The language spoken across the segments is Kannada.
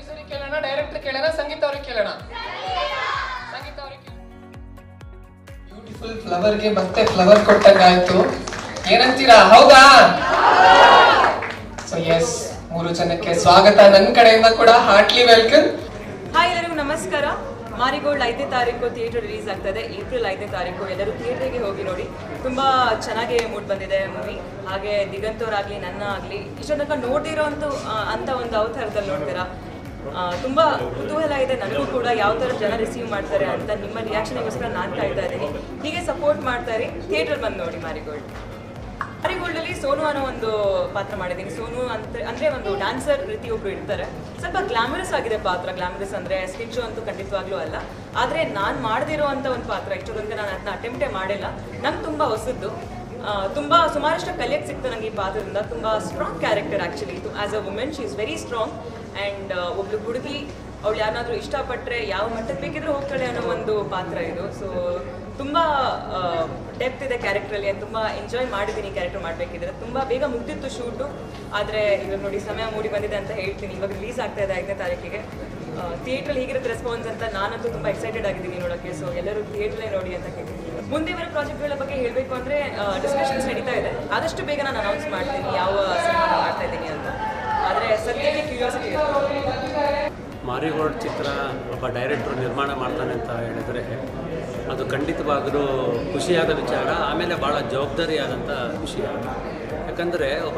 ಪ್ರೊಡ್ಯೂಸರ್ ಕೇಳೋಣ, ಡೈರೆಕ್ಟರ್ ಕೇಳೋಣ, ಸಂಗೀತ ಅವ್ರಿಗೆ ಕೇಳೋಣ. ಸಂಗೀತ ಅವ್ರಿಗೆ ಬ್ಯೂಟಿಫುಲ್ ಫ್ಲವರ್ಗೆ ಮತ್ತೆ ಫ್ಲವರ್ ಕೊಟ್ಟಂಗಾಯ್ತು. ಏನಂತೀರಾ? ಹೌದಾ? ಸೊ ಎಸ್, 3 ಜನಕ್ಕೆ ಸ್ವಾಗತ ನನ್ನ ಕಡೆಯಿಂದ ಕೂಡ. Heartly welcome. ಹಾಯ್, ಎಲ್ಲರಿಗೂ ನಮಸ್ಕಾರ. ಮಾರಿಗೋಲ್ಡ್ 5ನೇ ತಾರೀಕು ಥಿಯೇಟರ್ ರಿಲೀಸ್ ಆಗ್ತದೆ. ಏಪ್ರಿಲ್ 5ನೇ ತಾರೀಕು ಎಲ್ಲರೂ ಥಿಯೇಟರ್ಗೆ ಹೋಗಿ ನೋಡಿ. ತುಂಬ ಚೆನ್ನಾಗಿ ಮೂಡ್ ಬಂದಿದೆ ಮೂವಿ. ಹಾಗೆ ದಿಗಂತವ್ರಾಗಲಿ, ನನ್ನ ಆಗಲಿ ಇಷ್ಟೊಂದು ತನಕ ನೋಡ್ದಿರೋ ಅಂತ ಒಂದು ಅವತಾರದಲ್ಲಿ ನೋಡ್ತೀರಾ. ತುಂಬ ಕುತೂಹಲ ಇದೆ ನನಗೂ ಕೂಡ, ಯಾವ ಥರ ಜನ ರಿಸೀವ್ ಮಾಡ್ತಾರೆ ಅಂತ. ನಿಮ್ಮ ರಿಯಾಕ್ಷನ್ಗೋಸ್ಕರ ನಾನು ಕಾಯ್ತಾ ಇದ್ದೀನಿ. ಹೀಗೆ ಸಪೋರ್ಟ್ ಮಾಡ್ತಾರೆ. ಥಿಯೇಟರ್ ಬಂದು ನೋಡಿ ಮಾರಿಗೋಲ್ಡ್. ಮಾರಿಗೋಲ್ಡಲ್ಲಿ ಸೋನು ಅನ್ನೋ ಒಂದು ಪಾತ್ರ ಮಾಡಿದ್ದೀನಿ. ಸೋನು ಅಂದರೆ ಒಂದು ಡ್ಯಾನ್ಸರ್ ರೀತಿ ಒಬ್ರು ಇರ್ತಾರೆ. ಸ್ವಲ್ಪ ಗ್ಲಾಮರಸ್ ಆಗಿದೆ ಪಾತ್ರ. ಗ್ಲಾಮರಸ್ ಅಂದರೆ ಸ್ಕಿನ್ ಶೋ ಅಂತೂ ಖಂಡಿತವಾಗ್ಲೂ ಅಲ್ಲ. ಆದರೆ ನಾನು ಮಾಡದಿರೋ ಅಂಥ ಒಂದು ಪಾತ್ರ. ಇಷ್ಟೊಂದು ನಾನು ಅದನ್ನ ಅಟೆಂಪ್ಟೇ ಮಾಡಿಲ್ಲ. ನಂಗೆ ತುಂಬ ಹೊಸದ್ದು. ತುಂಬ ಸುಮಾರಷ್ಟು ಕಲಿಯಕ್ಕೆ ಸಿಕ್ತು ನನಗೆ ಈ ಪಾತ್ರದಿಂದ. ತುಂಬ strong character actually. As a woman she is very strong. And ಒಬ್ಳು ಹುಡುಗಿ ಅವಳು ಯಾರನ್ನಾದ್ರೂ ಇಷ್ಟಪಟ್ಟರೆ ಯಾವ ಮಟ್ಟಕ್ಕೆ ಬೇಕಿದ್ರೂ ಹೋಗ್ತಾಳೆ ಅನ್ನೋ ಒಂದು ಪಾತ್ರ ಇದು. ಸೊ ತುಂಬ ಡೆಪ್ತ್ ಇದೆ ಕ್ಯಾರೆಕ್ಟ್ರಲ್ಲಿ. ತುಂಬ ಎಂಜಾಯ್ ಮಾಡಿದ್ದೀನಿ ಕ್ಯಾರೆಕ್ಟರ್ ಮಾಡಬೇಕಿದ್ರೆ. ತುಂಬ ಬೇಗ ಮುಗ್ದಿತ್ತು ಶೂಟು. ಆದರೆ ಇವಾಗ ನೋಡಿ ಸಮಯ ಮೂಡಿ ಬಂದಿದೆ ಅಂತ ಹೇಳ್ತೀನಿ. ಇವಾಗ ರಿಲೀಸ್ ಆಗ್ತಾ ಇದೆ 5ನೇ ತಾರೀಕಿಗೆ. ಥಿಯೇಟ್ರಲ್ಲಿ ಹೇಗಿರುತ್ತೆ ರೆಸ್ಪಾನ್ಸ್ ಅಂತ ನಾನಂತೂ ತುಂಬ ಎಕ್ಸೈಟೆಡ್ ಆಗಿದ್ದೀನಿ ನೋಡೋಕ್ಕೆ. ಸೊ ಎಲ್ಲರೂ ಥಿಯೇಟ್ರಲ್ಲೇ ನೋಡಿ ಅಂತ ಹೇಳ್ತೀನಿ. ಮುಂದೆ ಬರೋ ಪ್ರಾಜೆಕ್ಟ್ಗಳ ಬಗ್ಗೆ ಹೇಳಬೇಕು ಅಂದರೆ ಡಿಸ್ಕಷನ್ಸ್ ನಡೀತಾ ಇದೆ. ಆದಷ್ಟು ಬೇಗ ನಾನು ಅನೌನ್ಸ್ ಮಾಡ್ತೀನಿ ಯಾವ ಸಿನಿಮಾ ಮಾಡ್ತಾ ಇದ್ದೀನಿ ಅಂತ. ಆದರೆ ಸದ್ಯಕ್ಕೆ ಕ್ಯೂರಿಯಾಸಿಟಿ ಇದೆ. ಮಾರಿಗೋಲ್ಡ್ ಚಿತ್ರ ಒಬ್ಬ ಡೈರೆಕ್ಟ್ರು ನಿರ್ಮಾಣ ಮಾಡ್ತಾನೆ ಅಂತ ಹೇಳಿದರೆ ಅದು ಖಂಡಿತವಾಗಲೂ ಖುಷಿಯಾದ ವಿಚಾರ. ಆಮೇಲೆ ಭಾಳ ಜವಾಬ್ದಾರಿಯಾದಂಥ ವಿಷಯ. ಯಾಕಂದರೆ ಒಬ್ಬ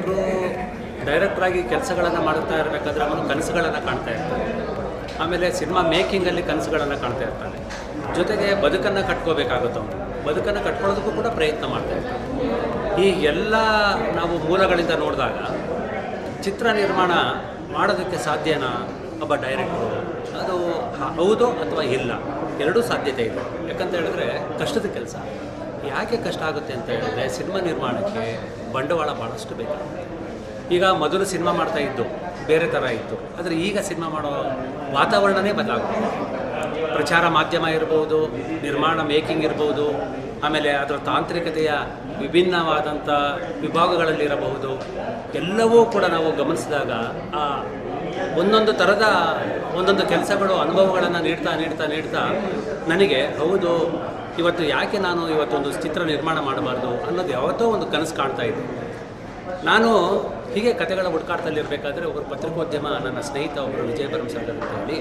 ಡೈರೆಕ್ಟ್ರಾಗಿ ಕೆಲಸಗಳನ್ನು ಮಾಡುತ್ತಾ ಇರಬೇಕಾದ್ರೆ ಅವನು ಕನಸುಗಳನ್ನು ಕಾಣ್ತಾ ಇರ್ತಾನೆ. ಆಮೇಲೆ ಸಿನಿಮಾ ಮೇಕಿಂಗಲ್ಲಿ ಕನಸುಗಳನ್ನು ಕಾಣ್ತಾ ಇರ್ತಾನೆ. ಜೊತೆಗೆ ಬದುಕನ್ನು ಕಟ್ಕೋಬೇಕಾಗುತ್ತೆ. ಅವನು ಬದುಕನ್ನು ಕಟ್ಕೊಳ್ಳೋದಕ್ಕೂ ಕೂಡ ಪ್ರಯತ್ನ ಮಾಡ್ತಾ ಇರ್ತಾನೆ. ಈ ಎಲ್ಲ ನಾವು ಮೂಲಗಳಿಂದ ನೋಡಿದಾಗ ಚಿತ್ರ ನಿರ್ಮಾಣ ಮಾಡೋದಕ್ಕೆ ಸಾಧ್ಯನಾ ಒಬ್ಬ ಡೈರೆಕ್ಟ್ರು? ಅದು ಹೌದು ಅಥವಾ ಇಲ್ಲ, ಎರಡೂ ಸಾಧ್ಯತೆ ಇದೆ. ಯಾಕಂತ ಹೇಳಿದ್ರೆ ಕಷ್ಟದ ಕೆಲಸ. ಯಾಕೆ ಕಷ್ಟ ಆಗುತ್ತೆ ಅಂತ ಹೇಳಿದ್ರೆ ಸಿನಿಮಾ ನಿರ್ಮಾಣಕ್ಕೆ ಬಂಡವಾಳ ಭಾಳಷ್ಟು ಬೇಕಾಗುತ್ತೆ. ಈಗ ಮೊದಲು ಸಿನಿಮಾ ಮಾಡ್ತಾ ಇದ್ದು ಬೇರೆ ಥರ ಇತ್ತು. ಆದರೆ ಈಗ ಸಿನಿಮಾ ಮಾಡೋ ವಾತಾವರಣವೇ ಬದಲಾಗುತ್ತೆ. ಪ್ರಚಾರ ಮಾಧ್ಯಮ ಇರ್ಬೋದು, ನಿರ್ಮಾಣ ಮೇಕಿಂಗ್ ಇರ್ಬೋದು, ಆಮೇಲೆ ಅದರ ತಾಂತ್ರಿಕತೆಯ ವಿಭಿನ್ನವಾದಂಥ ವಿಭಾಗಗಳಲ್ಲಿರಬಹುದು. ಎಲ್ಲವೂ ಕೂಡ ನಾವು ಗಮನಿಸಿದಾಗ ಆ ಒಂದೊಂದು ಥರದ ಒಂದೊಂದು ಕೆಲಸಗಳು ಅನುಭವಗಳನ್ನು ನೀಡ್ತಾ ನನಗೆ ಹೌದು ಇವತ್ತು ಯಾಕೆ ನಾನು ಇವತ್ತೊಂದು ಚಿತ್ರ ನಿರ್ಮಾಣ ಮಾಡಬಾರ್ದು ಅನ್ನೋದು ಯಾವತ್ತೋ ಒಂದು ಕನಸು ಕಾಣ್ತಾ ಇದೆ. ನಾನು ಹೀಗೆ ಕತೆಗಳ ಹುಡುಕಾಟದಲ್ಲಿರಬೇಕಾದ್ರೆ ಒಬ್ಬರು ಪತ್ರಿಕೋದ್ಯಮ ನನ್ನ ಸ್ನೇಹಿತ ಒಬ್ಬರು ವಿಜಯ ಭರಮಸಾಗರ್ ಅಂತ ಹೇಳಿ,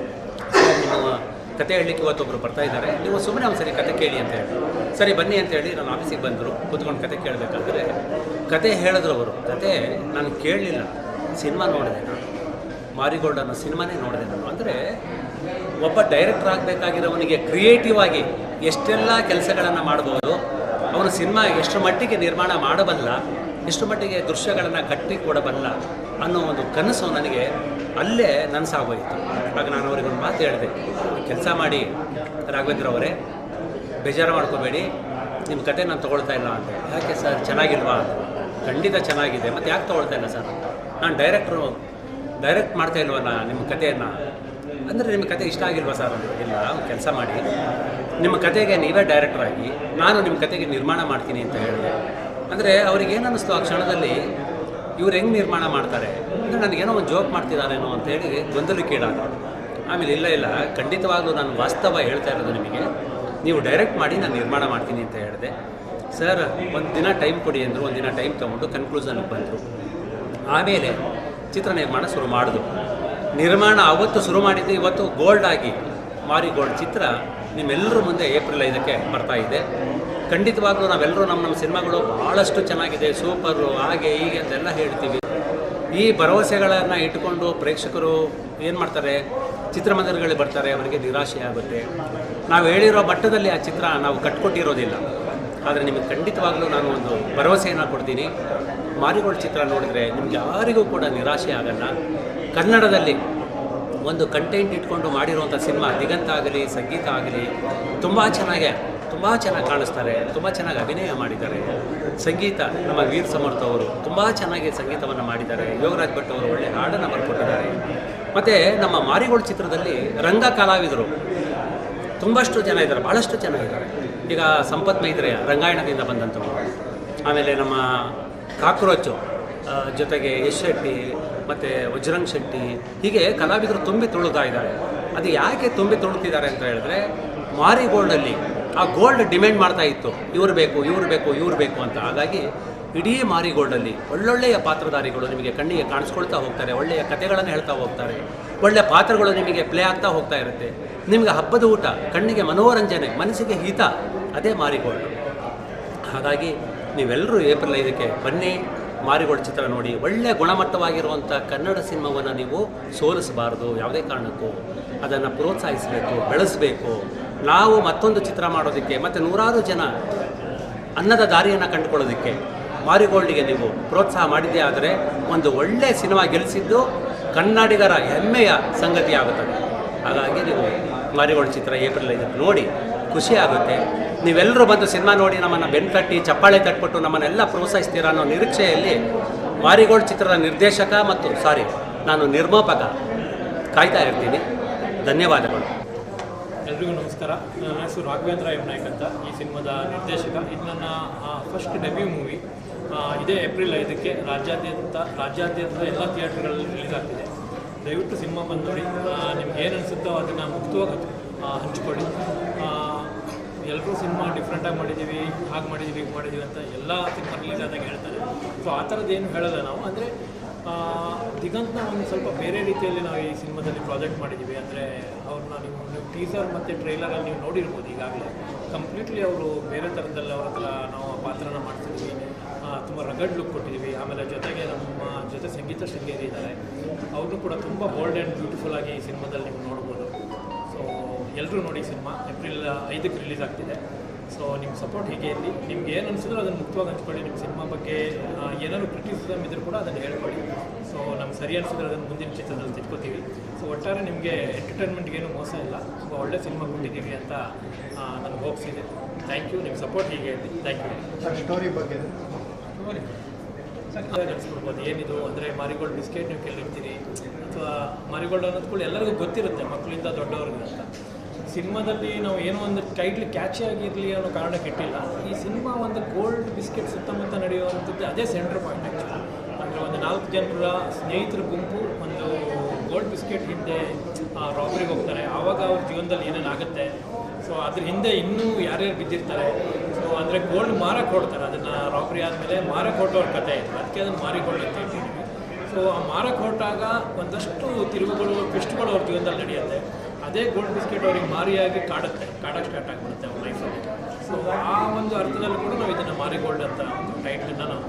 ನೀವು ಕತೆ ಹೇಳಲಿಕ್ಕೆ ಇವತ್ತೊಬ್ಬರು ಬರ್ತಾ ಇದ್ದಾರೆ, ನೀವು ಸುಮ್ಮನೆ ಒಂದು ಸರಿ ಕತೆ ಕೇಳಿ ಅಂತ ಹೇಳಿ. ಸರಿ ಬನ್ನಿ ಅಂತೇಳಿ ನಾನು ಆಫೀಸಿಗೆ ಬಂದರು. ಕೂತ್ಕೊಂಡು ಕತೆ ಕೇಳಬೇಕಾದ್ರೆ ಕತೆ ಹೇಳಿದ್ರು ಅವರು. ಕತೆ ನಾನು ಕೇಳಲಿಲ್ಲ, ಸಿನಿಮಾ ನೋಡಿದೆ. ನಾನು ಮಾರಿಗೋಲ್ಡ್ ಅನ್ನೋ ಸಿನಿಮಾನೇ ನೋಡಿದೆ ನಾನು. ಅಂದರೆ ಒಬ್ಬ ಡೈರೆಕ್ಟರ್ ಆಗಬೇಕಾಗಿರೋವನಿಗೆ ಕ್ರಿಯೇಟಿವ್ ಆಗಿ ಎಷ್ಟೆಲ್ಲ ಕೆಲಸಗಳನ್ನು ಮಾಡ್ಬೋದು, ಅವನು ಸಿನಿಮಾ ಎಷ್ಟು ಮಟ್ಟಿಗೆ ನಿರ್ಮಾಣ ಮಾಡಬಲ್ಲ, ಎಷ್ಟು ಮಟ್ಟಿಗೆ ದೃಶ್ಯಗಳನ್ನು ಕಟ್ಟಿ ಕೊಡಬಲ್ಲ ಅನ್ನೋ ಒಂದು ಕನಸು ನನಗೆ ಅಲ್ಲೇ ನನಸಾಗೋಯಿತು. ಆಗ ನಾನು ಅವರಿಗೊಂದು ಮಾತು ಹೇಳಿದೆ, ಕೆಲಸ ಮಾಡಿ ರಾಘವೇಂದ್ರ ಅವರೇ, ಬೇಜಾರು ಮಾಡ್ಕೋಬೇಡಿ, ನಿಮ್ಮ ಕತೆ ನಾನು ತೊಗೊಳ್ತಾ ಇಲ್ಲ ಅಂತ. ಯಾಕೆ ಸರ್, ಚೆನ್ನಾಗಿಲ್ವಾ? ಖಂಡಿತ ಚೆನ್ನಾಗಿದೆ, ಮತ್ತು ಯಾಕೆ ತೊಗೊಳ್ತಾ ಇಲ್ಲ ಸರ್? ನಾನು ಡೈರೆಕ್ಟ್ ಮಾಡ್ತಾ ಇಲ್ವಲ್ಲ ನಿಮ್ಮ ಕಥೆಯನ್ನು. ಅಂದರೆ ನಿಮ್ಮ ಕತೆ ಇಷ್ಟ ಆಗಿಲ್ವಾ ಸರ್? ಇಲ್ಲ, ಕೆಲಸ ಮಾಡಿ, ನಿಮ್ಮ ಕತೆಗೆ ನೀವೇ ಡೈರೆಕ್ಟ್ರಾಗಿ ನಾನು ನಿಮ್ಮ ಕತೆಗೆ ನಿರ್ಮಾಣ ಮಾಡ್ತೀನಿ ಅಂತ ಹೇಳಿದೆ. ಅಂದರೆ ಅವ್ರಿಗೇನು ಅನ್ನಿಸ್ತು ಆ ಕ್ಷಣದಲ್ಲಿ, ಇವ್ರು ಹೆಂಗೆ ನಿರ್ಮಾಣ ಮಾಡ್ತಾರೆ ಅಂದರೆ ನನಗೇನೋ ಒಂದು ಜೋಕ್ ಮಾಡ್ತಿದ್ದಾರೇನೋ ಅಂತೇಳಿ ಗೊಂದಲಕ್ಕೀಡಾದ. ಆಮೇಲೆ ಇಲ್ಲ ಖಂಡಿತವಾಗ್ಲೂ ನಾನು ವಾಸ್ತವ ಹೇಳ್ತಾ ಇರೋದು ನಿಮಗೆ, ನೀವು ಡೈರೆಕ್ಟ್ ಮಾಡಿ ನಾನು ನಿರ್ಮಾಣ ಮಾಡ್ತೀನಿ ಅಂತ ಹೇಳಿದೆ. ಸರ್ ಒಂದು ದಿನ ಟೈಮ್ ಕೊಡಿ ಅಂದರು. ಒಂದು ದಿನ ಟೈಮ್ ತೊಗೊಂಡು ಕನ್ಕ್ಲೂಷನ್ಗೆ ಬಂದರು. ಆಮೇಲೆ ಚಿತ್ರ ನಿರ್ಮಾಣ ಶುರು ಮಾಡಿದ್ರು. ನಿರ್ಮಾಣ ಅವತ್ತು ಶುರು ಮಾಡಿದ್ದು ಇವತ್ತು ಗೋಲ್ಡ್ ಆಗಿ ಮಾರಿಗೋಲ್ಡ್ ಚಿತ್ರ ನಿಮ್ಮೆಲ್ಲರ ಮುಂದೆ ಏಪ್ರಿಲ್ 5ಕ್ಕೆ ಬರ್ತಾ ಇದೆ. ಖಂಡಿತವಾಗ್ಲೂ ನಾವೆಲ್ಲರೂ ನಮ್ಮ ಸಿನಿಮಾಗಳು ಭಾಳಷ್ಟು ಚೆನ್ನಾಗಿದೆ, ಸೂಪರು, ಹಾಗೆ ಹೀಗೆ ಅಂತೆಲ್ಲ ಹೇಳ್ತೀವಿ. ಈ ಭರವಸೆಗಳನ್ನು ಇಟ್ಕೊಂಡು ಪ್ರೇಕ್ಷಕರು ಏನು ಮಾಡ್ತಾರೆ, ಚಿತ್ರಮಂದಿರಗಳಿಗೆ ಬರ್ತಾರೆ, ಅವರಿಗೆ ನಿರಾಶೆ ಆಗುತ್ತೆ. ನಾವು ಹೇಳಿರೋ ಮಟ್ಟದಲ್ಲಿ ಆ ಚಿತ್ರ ನಾವು ಕಟ್ಕೊಟ್ಟಿರೋದಿಲ್ಲ. ಆದರೆ ನಿಮಗೆ ಖಂಡಿತವಾಗ್ಲೂ ನಾನು ಒಂದು ಭರವಸೆಯನ್ನು ಕೊಡ್ತೀನಿ, ಮಾರಿಗೋಲ್ಡ್ ಚಿತ್ರ ನೋಡಿದರೆ ನಿಮ್ಗೆ ಯಾರಿಗೂ ಕೂಡ ನಿರಾಶೆ ಆಗಲ್ಲ. ಕನ್ನಡದಲ್ಲಿ ಒಂದು ಕಂಟೆಂಟ್ ಇಟ್ಕೊಂಡು ಮಾಡಿರುವಂಥ ಸಿನಿಮಾ ದಿಗಂತ ಆಗಲಿ, ಸಂಗೀತ ಆಗಲಿ ತುಂಬ ಚೆನ್ನಾಗಿ ಕಾಣಿಸ್ತಾರೆ, ತುಂಬ ಚೆನ್ನಾಗಿ ಅಭಿನಯ ಮಾಡಿದ್ದಾರೆ. ಸಂಗೀತ ನಮ್ಮ ವೀರ್ ಸಮರ್ಥ ಅವರು ತುಂಬ ಚೆನ್ನಾಗಿ ಸಂಗೀತವನ್ನು ಮಾಡಿದ್ದಾರೆ. ಯೋಗರಾಜ್ ಭಟ್ ಅವರು ಒಳ್ಳೆ ಹಾಡನ್ನು ಬರ್ಕೊಟ್ಟಿದ್ದಾರೆ. ಮತ್ತು ನಮ್ಮ ಮಾರಿಗೋಲ್ಡ್ ಚಿತ್ರದಲ್ಲಿ ರಂಗ ಕಲಾವಿದರು ತುಂಬಷ್ಟು ಜನ ಇದ್ದಾರೆ, ಭಾಳಷ್ಟು ಜನ ಇದ್ದಾರೆ. ಈಗ ಸಂಪತ್ ಮೈತ್ರೆಯ ರಂಗಾಯಣದಿಂದ ಬಂದಂಥವ್ರು, ಆಮೇಲೆ ನಮ್ಮ ಕಾಕ್ರೋಚು ಜೊತೆಗೆ ಯಶ್ ಶೆಟ್ಟಿ ಮತ್ತು ವಜ್ರಂಗ್ ಶೆಟ್ಟಿ, ಹೀಗೆ ಕಲಾವಿದರು ತುಂಬಿ ತುಳುತ್ತಾ ಇದ್ದಾರೆ. ಅದು ಯಾಕೆ ತುಂಬಿ ತುಳುತ್ತಿದ್ದಾರೆ ಅಂತ ಹೇಳಿದ್ರೆ, ಮಾರಿಗೋಲ್ಡಲ್ಲಿ ಆ ಗೋಲ್ಡ್ ಡಿಮ್ಯಾಂಡ್ ಮಾಡ್ತಾ ಇತ್ತು, ಇವ್ರು ಬೇಕು ಇವ್ರು ಬೇಕು ಇವ್ರು ಬೇಕು ಅಂತ. ಹಾಗಾಗಿ ಇಡೀ ಮಾರಿಗೋಲ್ಡಲ್ಲಿ ಒಳ್ಳೊಳ್ಳೆಯ ಪಾತ್ರಧಾರಿಗಳು ನಿಮಗೆ ಕಣ್ಣಿಗೆ ಕಾಣಿಸ್ಕೊಳ್ತಾ ಹೋಗ್ತಾರೆ, ಒಳ್ಳೆಯ ಕಥೆಗಳನ್ನು ಹೇಳ್ತಾ ಹೋಗ್ತಾರೆ, ಒಳ್ಳೆಯ ಪಾತ್ರಗಳು ನಿಮಗೆ ಪ್ಲೇ ಆಗ್ತಾ ಹೋಗ್ತಾ ಇರುತ್ತೆ. ನಿಮಗೆ ಹಬ್ಬದ ಊಟ, ಕಣ್ಣಿಗೆ ಮನೋರಂಜನೆ, ಮನಸ್ಸಿಗೆ ಹಿತ, ಅದೇ ಮಾರಿಗೋಲ್ಡ್. ಹಾಗಾಗಿ ನೀವೆಲ್ಲರೂ ಏಪ್ರಿಲ್ 5ಕ್ಕೆ ಬನ್ನಿ, ಮಾರಿಗೋಲ್ಡ್ ಚಿತ್ರ ನೋಡಿ. ಒಳ್ಳೆಯ ಗುಣಮಟ್ಟವಾಗಿರುವಂಥ ಕನ್ನಡ ಸಿನಿಮಾವನ್ನು ನೀವು ಸೋಲಿಸಬಾರ್ದು, ಯಾವುದೇ ಕಾರಣಕ್ಕೂ ಅದನ್ನು ಪ್ರೋತ್ಸಾಹಿಸಬೇಕು, ಬೆಳೆಸಬೇಕು. ನಾವು ಮತ್ತೊಂದು ಚಿತ್ರ ಮಾಡೋದಕ್ಕೆ ಮತ್ತು ನೂರಾರು ಜನ ಅನ್ನದ ದಾರಿಯನ್ನು ಕಂಡುಕೊಳ್ಳೋದಕ್ಕೆ ಮಾರಿಗೋಲ್ಡಿಗೆ ನೀವು ಪ್ರೋತ್ಸಾಹ ಮಾಡಿದ್ದೇ ಆದರೆ ಒಂದು ಒಳ್ಳೆಯ ಸಿನಿಮಾ ಗೆಲ್ಲಿಸಿದ್ದು ಕನ್ನಡಿಗರ ಹೆಮ್ಮೆಯ ಸಂಗತಿ ಆಗುತ್ತದೆ. ಹಾಗಾಗಿ ನೀವು ಮಾರಿಗೋಲ್ಡ್ ಚಿತ್ರ ಏಪ್ರಿಲ್ 5ಕ್ಕೆ ನೋಡಿ, ಖುಷಿ ಆಗುತ್ತೆ. ನೀವೆಲ್ಲರೂ ಬಂದು ಸಿನಿಮಾ ನೋಡಿ ನಮ್ಮನ್ನು ಬೆನ್ತಟ್ಟಿ ಚಪ್ಪಾಳೆ ತಟ್ಬಿಟ್ಟು ನಮ್ಮನ್ನೆಲ್ಲ ಪ್ರೋತ್ಸಾಹಿಸ್ತೀರಾ ಅನ್ನೋ ನಿರೀಕ್ಷೆಯಲ್ಲಿ ಮಾರಿಗೋಲ್ಡ್ ಚಿತ್ರದ ನಿರ್ದೇಶಕ ಮತ್ತು ನಾನು ನಿರ್ಮಾಪಕ ಕಾಯ್ತಾ ಇರ್ತೀನಿ. ಧನ್ಯವಾದಗಳು. ಎಲ್ರಿಗೂ ನಮಸ್ಕಾರ. ನನ್ನ ಹೆಸರು ರಾಘವೇಂದ್ರ ಎಂ ನಾಯ್ಕ್ ಅಂತ, ಈ ಸಿನಿಮಾದ ನಿರ್ದೇಶಕ. ಇದು ನನ್ನ ಫಸ್ಟ್ ಡೆಬ್ಯೂ ಮೂವಿ. ಇದೇ ಏಪ್ರಿಲ್ 5ಕ್ಕೆ ರಾಜ್ಯಾದ್ಯಂತ ಎಲ್ಲ ಥಿಯೇಟ್ರ್ಗಳಲ್ಲಿ ರಿಲೀಸ್ ಆಗ್ತಿದೆ. ದಯವಿಟ್ಟು ಸಿನಿಮಾ ಬಂದು ನೋಡಿ. ನಿಮ್ಗೆ ಏನು ಅನಿಸುತ್ತೋ ಅದನ್ನು ಮುಕ್ತವಾಗಿ ಹಂಚ್ಕೊಳ್ಳಿ. ಎಲ್ಲರೂ ಸಿನಿಮಾ ಡಿಫ್ರೆಂಟಾಗಿ ಮಾಡಿದ್ದೀವಿ, ಹಾಗೆ ಮಾಡಿದ್ದೀವಿ, ಹೀಗೆ ಮಾಡಿದ್ದೀವಿ ಅಂತ ಎಲ್ಲ ಸಿನಿಮಾ ರಿಲೀಸ್ ಆದಾಗ ಹೇಳ್ತಾರೆ. ಸೊ ಆ ಥರದ್ದೇನು ಹೇಳೋಲ್ಲ ನಾವು. ಅಂದರೆ ದಿಗಂತ್ನ ಒಂದು ಸ್ವಲ್ಪ ಬೇರೆ ರೀತಿಯಲ್ಲಿ ನಾವು ಈ ಸಿನಿಮಾದಲ್ಲಿ ಪ್ರಾಜೆಕ್ಟ್ ಮಾಡಿದ್ದೀವಿ. ಅಂದರೆ ಅವ್ರನ್ನ ನೀವು ಟೀಸರ್ ಮತ್ತು ಟ್ರೈಲರಲ್ಲಿ ನೀವು ನೋಡಿರ್ಬೋದು. ಈಗಾಗಲೇ ಕಂಪ್ಲೀಟ್ಲಿ ಅವರು ಬೇರೆ ಥರದಲ್ಲಿ ಅವ್ರ ಹತ್ರ ನಾವು ಪಾತ್ರನ ಮಾಡ್ತಿದ್ವಿ. ತುಂಬ ರಗಡ್ ಲುಕ್ ಕೊಟ್ಟಿದ್ದೀವಿ. ಆಮೇಲೆ ಜೊತೆಗೆ ನಮ್ಮ ಜೊತೆ ಸಂಗೀತ ಶೃಂಗೇರಿ ಇದ್ದಾರೆ, ಅವರು ಕೂಡ ತುಂಬ ಬೋಲ್ಡ್ ಆ್ಯಂಡ್ ಬ್ಯೂಟಿಫುಲ್ ಆಗಿ ಈ ಸಿನಿಮಾದಲ್ಲಿ ನೀವು ನೋಡ್ಬೋದು. ಸೊ ಎಲ್ಲರೂ ನೋಡಿ, ಸಿನಿಮಾ ಏಪ್ರಿಲ್ 5ಕ್ಕೆ ರಿಲೀಸ್ ಆಗ್ತಿದೆ. ಸೊ ನಿಮ್ಮ ಸಪೋರ್ಟ್ ಹೀಗೆ ಇರಲಿ. ನಿಮ್ಗೆ ಏನು ಅನಿಸಿದ್ರು ಅದನ್ನು ಮುಕ್ತವಾಗಿ ಹಂಚ್ಕೊಳ್ಳಿ. ನಿಮ್ಮ ಸಿನಿಮಾ ಬಗ್ಗೆ ಏನಾದರೂ ಕ್ರಿಟಿಸಿಸಮ್ ಇದ್ದರೂ ಕೂಡ ಅದನ್ನು ಹೇಳ್ಕೊಳ್ಳಿ. ಸೊ ನಮ್ಗೆ ಸರಿ ಅನಿಸಿದ್ರೆ ಅದನ್ನು ಮುಂದಿನ ಚಿತ್ರದಲ್ಲಿ ತಿಳ್ಕೊತೀವಿ. ಸೊ ಒಟ್ಟಾರೆ ನಿಮಗೆ ಎಂಟರ್ಟೈನ್ಮೆಂಟ್ಗೇನು ಮೋಸ ಇಲ್ಲ, ತುಂಬ ಒಳ್ಳೆ ಸಿನಿಮಾ ಕೊಟ್ಟಿದ್ದೀವಿ ಅಂತ ನನಗೆ ಹೋಪ್ಸ್ ಇದೆ. Thank you. ನಿಮ್ಮ ಸಪೋರ್ಟ್ ಹೀಗೆ ಇರಲಿ. Thank you. ಸ್ಟೋರಿ ಬಗ್ಗೆ ನಡೆಸ್ಕೊಡ್ಬೋದು. ಏನಿದು ಅಂದರೆ ಮಾರಿಗೋಲ್ಡ್ ಬಿಸ್ಕೆಟ್ ನೀವು ಕೇಳಿರ್ತೀರಿ, ಅಥವಾ ಮಾರಿಗೋಲ್ಡ್ ಅನ್ನೋದು ಕೂಡ ಎಲ್ಲರಿಗೂ ಗೊತ್ತಿರುತ್ತೆ, ಮಕ್ಕಳಿಂದ ದೊಡ್ಡವ್ರಿಗೆ ಅಂತ. ಸಿನಿಮಾದಲ್ಲಿ ನಾವು ಏನೋ ಒಂದು ಟೈಟ್ಲಿ ಕ್ಯಾಚಿ ಆಗಿರಲಿ ಅನ್ನೋ ಕಾರಣಕ್ಕೆ ಇಟ್ಟಿಲ್ಲ. ಈ ಸಿನಿಮಾ ಒಂದು ಗೋಲ್ಡ್ ಬಿಸ್ಕೆಟ್ ಸುತ್ತಮುತ್ತ ನಡೆಯುವಂಥದ್ದು ಅದೇ ಸೆಂಟ್ರ್ ಪಾಯಿಂಟ್ ಆ್ಯಕ್ಚುಲಿ. ಅಂದರೆ ಒಂದು 4 ಜನರ ಸ್ನೇಹಿತರ ಗುಂಪು ಒಂದು ಗೋಲ್ಡ್ ಬಿಸ್ಕೆಟ್ ಹಿಂದೆ ರಾಬ್ರಿಗೆ ಹೋಗ್ತಾರೆ. ಆವಾಗ ಅವ್ರ ಜೀವನದಲ್ಲಿ ಏನೇನಾಗುತ್ತೆ, ಸೊ ಅದ್ರ ಹಿಂದೆ ಇನ್ನೂ ಯಾರ್ಯಾರು ಬಿದ್ದಿರ್ತಾರೆ. ಸೊ ಅಂದರೆ ಗೋಲ್ಡ್ ಮಾರಕ್ಕೆ ಹೊಡ್ತಾರೆ, ಅದನ್ನು ರಾಬ್ರಿ ಆದಮೇಲೆ ಮಾರಕ್ಕೆ ಹೊರಟವ್ರ ಕಥೆ ಇದೆ. ಅದಕ್ಕೆ ಅದನ್ನು ಮಾರಿಗೋಲ್ಡ್ ಅಂತ ಹೇಳ್ತೀವಿ. ಸೊ ಆ ಮಾರಕ್ಕೆ ಹೊರಟಾಗ ಒಂದಷ್ಟು ತಿರುವುಗಳು, ಟ್ವಿಸ್ಟ್ಗಳು ಅವ್ರ ಜೀವನದಲ್ಲಿ ನಡೆಯುತ್ತೆ. ಅದೇ ಗೋಲ್ಡ್ ಬಿಸ್ಕೆಟ್ ಅವ್ರಿಗೆ ಮಾರಿಯಾಗಿ ಕಾಡಕ್ಕೆ ಸ್ಟಾರ್ಟ್ ಆಗಿಬಿಡುತ್ತೆ ಅವ್ರ ಲೈಫಲ್ಲಿ. ಸೊ ಆ ಒಂದು ಅರ್ಥದಲ್ಲಿ ಕೂಡ ನಾವು ಇದನ್ನು ಮಾರಿಗೋಲ್ಡ್ ಅಂತ ಒಂದು ಟೈಟ್ಲನ್ನು ನಾವು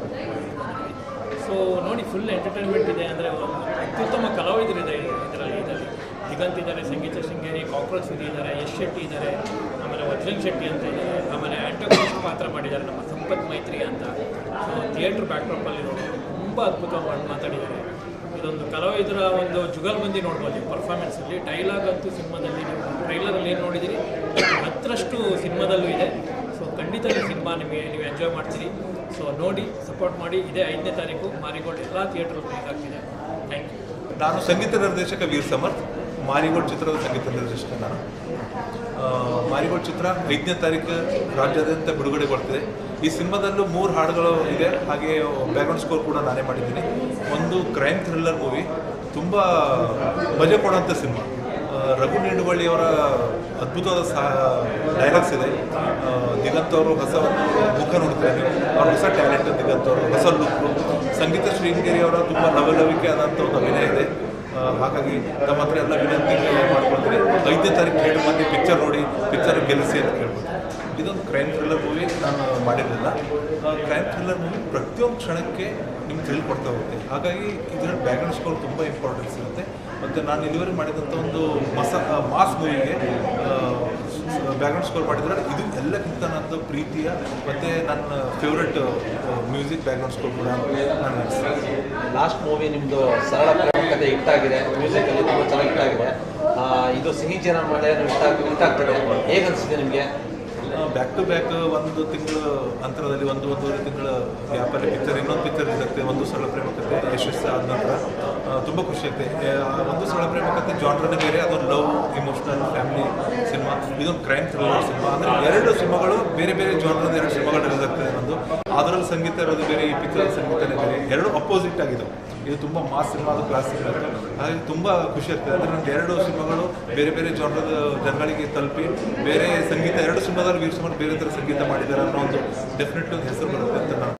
ಸೊ ನೋಡಿ, ಫುಲ್ ಎಂಟರ್ಟೈನ್ಮೆಂಟ್ ಇದೆ. ಅಂದರೆ ಅತ್ಯುತ್ತಮ ಕಲಾವಿದರಿದೆ ಇದರಲ್ಲಿ. ದಿಗಂತ್ ಇದ್ದಾರೆ, ಸಂಗೀತ ಶೃಂಗೇರಿ, ಕಾಕ್ರೋಚ್ ಸುದಿ ಇದ್ದಾರೆ, ಯಶ್ ಶೆಟ್ಟಿ ಇದ್ದಾರೆ, ಆಮೇಲೆ ವಜ್ರಂಗ್ ಶೆಟ್ಟಿ ಅಂತ ಇದ್ದಾರೆ, ಆಮೇಲೆ ಆ್ಯಂಟೋನಿಸ್ಟ್ ಪಾತ್ರ ಮಾಡಿದ್ದಾರೆ ನಮ್ಮ ಸಂಪತ್ ಮೈತ್ರಿ ಅಂತ. ಸೊ ಥಿಯೇಟ್ರ್ ಬ್ಯಾಕ್ಡ್ರಾಪಲ್ಲಿ ನೋಡಿ ತುಂಬ ಅದ್ಭುತವಾಗಿ ಮಾತಾಡಿದ್ದಾರೆ. ಇದೊಂದು ಕಲಾವಿದರ ಒಂದು ಜುಗಲ್ಬಂದಿ ನೋಡ್ಬೋದು ನೀವು ಪರ್ಫಾರ್ಮೆನ್ಸಲ್ಲಿ. ಡೈಲಾಗ್ ಅಂತೂ ಸಿನಿಮಾದಲ್ಲಿ ನೀವು ಟ್ರೈಲರಲ್ಲಿ ಏನು ನೋಡಿದ್ದೀರಿ 10ರಷ್ಟು ಸಿನಿಮಾದಲ್ಲೂ ಇದೆ. ಸೊ ಖಂಡಿತ ಈ ಸಿನಿಮಾ ನೀವು ಎಂಜಾಯ್ ಮಾಡ್ತೀರಿ. ಸೊ ನೋಡಿ, ಸಪೋರ್ಟ್ ಮಾಡಿ. ಇದೇ 5ನೇ ತಾರೀಕು ಮಾರಿಗೋಲ್ಡ್ ಎಲ್ಲ ಥಿಯೇಟ್ರ್ ರಿಲೀಸ್ ಆಗ್ತಿದೆ. Thank you. ನಾನು ಸಂಗೀತ ನಿರ್ದೇಶಕ ವೀರ್ ಸಮರ್ಥ್, ಮಾರಿಗೋಲ್ಡ್ ಚಿತ್ರದ ಸಂಗೀತ ನಿರ್ದೇಶಕ ನಾನು. ಮಾರಿಗೋಲ್ಡ್ ಚಿತ್ರ 5ನೇ ತಾರೀಕು ರಾಜ್ಯಾದ್ಯಂತ ಬಿಡುಗಡೆಗೊಳ್ತಿದೆ. ಈ ಸಿನಿಮಾದಲ್ಲೂ 3 ಹಾಡುಗಳು ಇದೆ, ಹಾಗೆ ಬ್ಯಾಕ್ಗ್ರೌಂಡ್ ಸ್ಕೋರ್ ಕೂಡ ನಾನೇ ಮಾಡಿದ್ದೀನಿ. ಒಂದು ಕ್ರೈಮ್ ಥ್ರಿಲ್ಲರ್ ಮೂವಿ, ತುಂಬ ಮಜಾ ಕೊಡುವಂಥ ಸಿನಿಮಾ. ರಘು ನಿಡುವಳ್ಳಿಯವರ ಅದ್ಭುತವಾದ ಡೈಲಾಗ್ಸ್ ಇದೆ. ದಿಗಂತ್ ಅವರು ಹೊಸ ಮುಖ ನೋಡ್ತಾರೆ, ಅವ್ರ ಹೊಸ ಟ್ಯಾಲೆಂಟ್. ದಿಗಂತ್ ಅವರು ಹೊಸ ಲುಕ್ಕು. ಸಂಗೀತ ಶೃಂಗೇರಿ ಅವರ ತುಂಬ ಲವಲವಿಕೆ ಆದಂಥ ಒಂದು ಅಭಿನಯ ಇದೆ. ಹಾಗಾಗಿ ನಮ್ಮ ಹತ್ರ ಎಲ್ಲ ವಿನಂತಿ ಮಾಡ್ಕೊಳ್ತೀನಿ. 5ನೇ ತಾರೀಕು ಹೇಳಿ ಬಂದು ಪಿಕ್ಚರ್ ನೋಡಿ, ಪಿಕ್ಚರ್ ಗೆಲ್ಲಿಸಿ ಅಂತ ಕೇಳ್ಬೋದು. ಇದೊಂದು ಕ್ರೈಮ್ ಥ್ರಿಲ್ಲರ್ ಮೂವಿ ನಾನು ಮಾಡಿರಲಿಲ್ಲ. ಕ್ರೈಮ್ ಥ್ರಿಲ್ಲರ್ ಮೂವಿ ಪ್ರತಿಯೊಂದು ಕ್ಷಣಕ್ಕೆ ನಿಮ್ಗೆ ತಿಳ್ಕೊಡ್ತಾ ಹೋಗುತ್ತೆ. ಹಾಗಾಗಿ ಇದರಲ್ಲಿ ಬ್ಯಾಕ್ಗ್ರೌಂಡ್ ಸ್ಕೋರ್ ತುಂಬ ಇಂಪಾರ್ಟೆನ್ಸ್ ಇರುತ್ತೆ. ಮತ್ತು ನಾನು ಇದುವರೆಗೆ ಮಾಡಿದಂಥ ಒಂದು ಮಾಸ್ ಮೂವಿಗೆ ಬ್ಯಾಕ್ಗ್ರೌಂಡ್ ಸ್ಕೋರ್ ಮಾಡಿದರೆ ಇದು ಎಲ್ಲಕ್ಕಿಂತ ನನ್ನದು ಪ್ರೀತಿಯ ಮತ್ತು ನನ್ನ ಫೇವ್ರೆಟ್ ಮ್ಯೂಸಿಕ್ ಬ್ಯಾಕ್ಗ್ರೌಂಡ್ ಸ್ಕೋರ್ ಕೂಡ ನಾನು ನಡೆಸ್ತೀನಿ. ಲಾಸ್ಟ್ ಮೂವಿ ನಿಮ್ಮದು ಸರಳ ಪ್ರೇಮ ಕಥೆ ಹಿಟ್ಟಾಗಿದೆ, ಮ್ಯೂಸಿಕಲ್ಲಿ ತುಂಬ ಚೆನ್ನಾಗಿ ಹಿಟ್ಟಾಗಿದೆ. ಇದು ಸಿಹಿ ಜನ ಮಳೆ ಹಿಟ್ಟಾಗ್ತದೆ. ಹೇಗೆ ಅನಿಸಿದೆ ನಿಮಗೆ? ಬ್ಯಾಕ್ ಟು ಬ್ಯಾಕ್ 1 ತಿಂಗಳ ಅಂತರದಲ್ಲಿ 1-1.5 ತಿಂಗಳ ಗ್ಯಾಪಲ್ಲಿ ಇನ್ನೊಂದು ಪಿಕ್ಚರ್ ಇರುತ್ತೆ. ಒಂದು ಸರಳ ಪ್ರೇಮ ಕಥೆ ಯಶಸ್ಸು ಆದ ನಂತರ ತುಂಬ ಖುಷಿ ಆಗುತ್ತೆ. ಒಂದು ಸರಳ ಪ್ರೇಮ ಕಥೆ ಜಾನ್ರನೇ ಬೇರೆ, ಅದೊಂದು ಲವ್, ಇಮೋಷನಲ್, ಫ್ಯಾಮಿಲಿ ಸಿನಿಮಾ, ಇದೊಂದು ಕ್ರೈಮ್ ಥ್ರಿಲ್ಲರ್ ಸಿನಿಮಾ. ಅಂದರೆ ಎರಡು ಸಿನಿಮಾಗಳು ಬೇರೆ ಬೇರೆ ಜಾನ್ರದ ಎರಡು ಸಿನಿಮಾಗಳು ರಿಲೀಸ್ ಆಗ್ತದೆ. ಒಂದು ಅದರಲ್ಲಿ ಸಂಗೀತ ಇರೋದು ಬೇರೆ, ಈ ಪಿಕ್ಚರ್ ಸಂಗೀತನೇ ಬೇರೆ, ಎರಡು ಅಪೋಸಿಟ್ ಆಗಿದ್ದವು. ಇದು ತುಂಬ ಮಾಸ್ ಸಿನಿಮಾ, ಅದು ಕ್ಲಾಸಿಕ್ ಇರುತ್ತೆ. ಹಾಗಾಗಿ ತುಂಬ ಖುಷಿ ಆಗ್ತದೆ. ಅಂದರೆ ನನಗೆ ಎರಡು ಸಿನಿಮಾಗಳು ಬೇರೆ ಬೇರೆ ಜಾನ್ರದ ಜನಗಳಿಗೆ ತಲುಪಿ ಬೇರೆ ಸಂಗೀತ, ಎರಡು ಸಿನಿಮಾದಲ್ಲಿ ವೀರ್ ಸಮರ್ಥ್ ಬೇರೆ ಥರ ಸಂಗೀತ ಮಾಡಿದ್ದಾರೆ ಅನ್ನೋ ಒಂದು ಡೆಫಿನೆಟ್ಲಿ ಒಂದು ಹೆಸರು ಬರುತ್ತೆ ಅಂತ ನಾನು